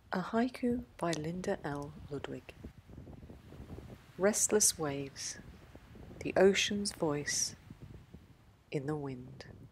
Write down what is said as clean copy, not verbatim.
A haiku by Linda L Ludwig. Restless waves, the ocean's voice in the wind.